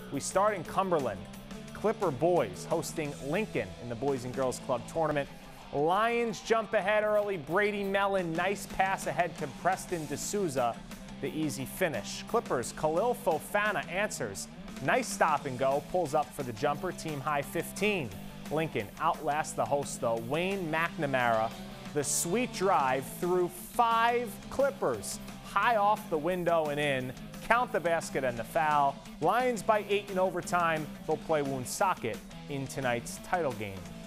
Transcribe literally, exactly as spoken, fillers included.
We start in Cumberland. Clipper boys hosting Lincoln in the Boys and Girls Club tournament. Lions jump ahead early. Brady Mellon, nice pass ahead to Preston D'Souza. The easy finish. Clippers, Khalil Fofana answers. Nice stop and go. Pulls up for the jumper. Team high fifteen. Lincoln outlasts the host though. Wayne McNamara. The sweet drive through five Clippers. High off the window and in. Count the basket and the foul. Lions by eight in overtime. They'll play Woonsocket in tonight's title game.